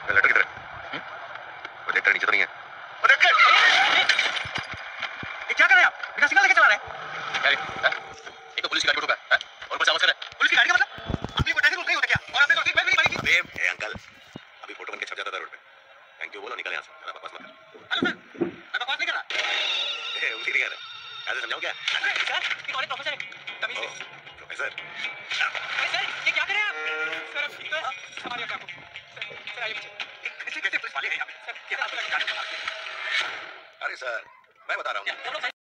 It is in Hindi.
लेटर किधर है? वो लेटर नीचे तो नहीं है? वो देख ये क्या कर रहे हैं आप? बिना सिग्नल लेके चला रहे हैं? क्या रे? एक तो पुलिस की गाड़ी को ठोका है और ऊपर से आवाज कर रहा है। पुलिस की गाड़ी का मतलब? आपने कोई ट्रैफिक रूल नहीं होता क्या? और आपने तो सीट बेल्ट भी नहीं बांधी थी। अबे अंकल, अभी फोटो बन के छप जाता था रोड पे। थैंक यू बोलो, निकल यहाँ से। ज़्यादा बकवास मत कर। हेलो सर, मैं बकवास नहीं कर रहा। उल्टी नहीं कर रहा। ऐसे समझाऊं क्या? सर, ये कॉलेज प्रोफेसर है। तमीज से। प्रोफेसर, अरे सर, ये क्या कर रहे हैं आप? सर, अब ठीक है। संभालिए अपने आप को। सर, आइए पीछे। कैसे पुलिस वाले हैं यहाँ पे? सर, क्या आपको गाड़ी? अरे सर, मैं बता रहा हूँ।